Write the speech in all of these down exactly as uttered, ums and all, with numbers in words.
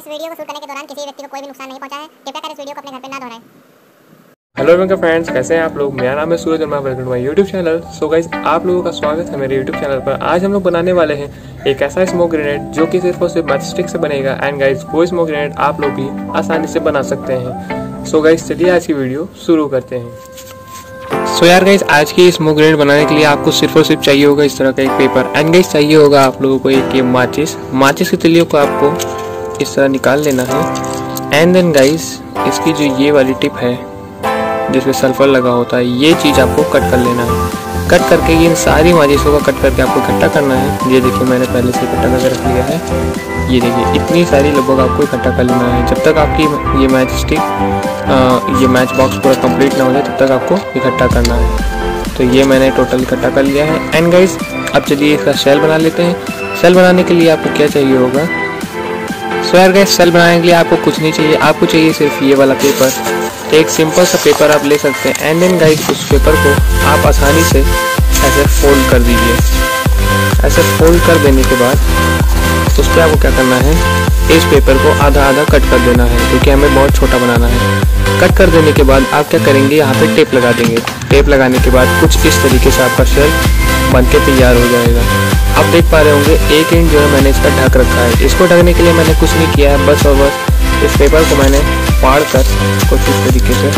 इस वीडियो को शूट करने के दौरान किसी व्यक्ति को कोई भी नुकसान नहीं पहुंचा है। कृपया कर इस वीडियो को अपने घर पे ना दोहराएं। हेलो मेरे फ्रेंड्स, कैसे हैं आप लोग। मेरा नाम है सूरज और मैं welcome to my YouTube channel. So guys, आप लोगों का स्वागत है मेरे यूट्यूब चैनल पर। आज हम लोग बनाने वाले हैं एक ऐसा स्मोक ग्रेनेड जो कि सिर्फ और सिर्फ मैच स्टिक से बनेगा। एंड गाइस, वो स्मोक ग्रेनेड आप लोग भी आसानी से बना सकते हैं। सो गाइस, चलिए आज की वीडियो शुरू करते हैं। सो so यार गाइस, आज की स्मोक ग्रेनेड बनाने के लिए आपको सिर्फ और सिर्फ चाहिए होगा इस तरह का एक पेपर। एंड गाइस, चाहिए होगा आप लोगों को एक ये माचिस माचिस की तिलियों को आपको इस तरह निकाल लेना है। एंड देन गाइस, इसकी जो ये वाली टिप है जिसमें सल्फर लगा होता है, ये चीज़ आपको कट कर लेना है। कट करके इन सारी माचिसों का कट करके आपको इकट्ठा करना है। ये देखिए, मैंने पहले से इकट्ठा करके रख लिया है। ये देखिए, इतनी सारी लगभग आपको इकट्ठा कर लेना है। जब तक आपकी ये मैच स्टिक ये मैच बॉक्स पूरा कंप्लीट ना हो जाए तब तक आपको इकट्ठा करना है। तो ये मैंने टोटल इकट्ठा कर लिया है। एंड गाइस, अब चलिए इसका शेल बना लेते हैं। शेल बनाने के लिए आपको क्या चाहिए होगा। सो यार गाइस, शेल बनाने के लिए आपको कुछ नहीं चाहिए, आपको चाहिए सिर्फ ये वाला पेपर। एक सिंपल सा पेपर आप ले सकते हैं। एंड देन गाइस, उस पेपर को आप आसानी से ऐसे फोल्ड कर दीजिए। ऐसे फोल्ड कर देने के बाद उस पर आपको क्या करना है, इस पेपर को आधा आधा कट कर देना है क्योंकि हमें बहुत छोटा बनाना है। कट कर देने के बाद आप क्या करेंगे, यहाँ पे टेप लगा देंगे। टेप लगाने के बाद कुछ इस तरीके से आपका शेल बन के तैयार हो जाएगा। आप देख पा रहे होंगे एक इंच जो है मैंने इसका ढक रखा है। इसको ढकने के लिए मैंने कुछ नहीं किया है, बस और बस इस पेपर को मैंने फाड़ कर कुछ इस तरीके से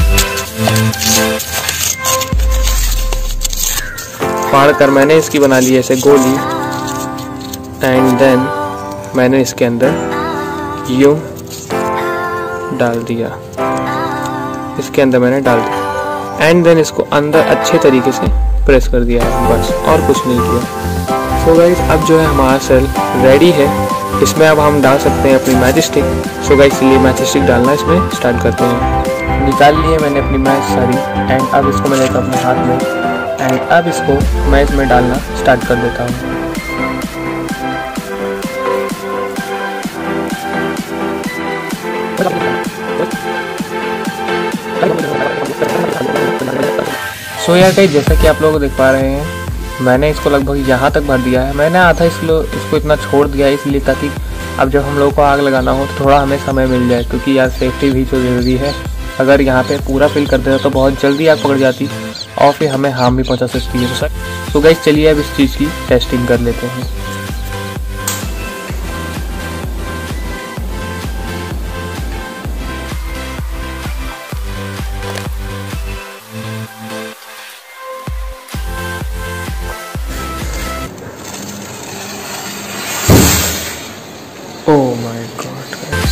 फाड़ कर मैंने इसकी बना ली ऐसे गोली। एंड देन मैंने इसके अंदर यूं डाल दिया, इसके अंदर मैंने डाल दिया। एंड देन इसको अंदर अच्छे तरीके से प्रेस कर दिया है, बस और कुछ नहीं किया। सो गाइस, अब जो है हमारा सेल रेडी है। इसमें अब हम डाल सकते हैं अपनी मैच स्टिक। सो गाइस, इसलिए मैच स्टिक डालना इसमें स्टार्ट करते हैं। निकाल लिए मैंने अपनी मैच सारी। एंड अब इसको मैं लेता हूँ अपने हाथ में। एंड अब इसको मैं इसमें डालना स्टार्ट कर देता हूँ। सो यार गाइस, जैसा कि आप लोग देख पा रहे हैं, मैंने इसको लगभग यहाँ तक भर दिया है। मैंने आधा इसको इसको इतना छोड़ दिया है इसलिए ताकि अब जब हम लोगों को आग लगाना हो तो थोड़ा हमें समय मिल जाए, क्योंकि यार सेफ्टी भी तो ज़रूरी है। अगर यहाँ पे पूरा फिल कर देता तो बहुत जल्दी आग पकड़ जाती और फिर हमें हार्म भी पहुँचा सकती है। तो गाइस, चलिए अब इस चीज़ की टेस्टिंग कर लेते हैं। Oh my God, guys.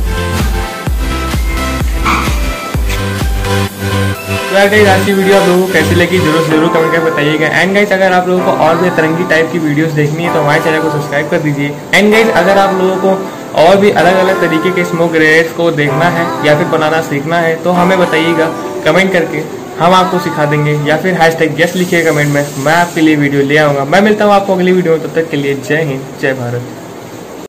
तो यार गाइस, आज की वीडियो आप लोगों को कैसी लगी जरूर जरूर कमेंट करके बताइएगा। एंड गाइस, अगर आप लोगों को और भी तरंगी टाइप की वीडियोस देखनी है तो हमारे चैनल को सब्सक्राइब कर दीजिए। एंड गाइस, अगर आप लोगों को और भी अलग अलग तरीके के स्मोक ग्रेनेड्स को देखना है या फिर बनाना सीखना है तो हमें बताइएगा कमेंट करके, हम आपको सिखा देंगे। या फिर हैश टैग गेस्ट लिखिए कमेंट में, मैं आपके लिए वीडियो ले आऊँगा। मैं मिलता हूँ आपको अगली वीडियो में, तब तक के लिए जय हिंद, जय भारत।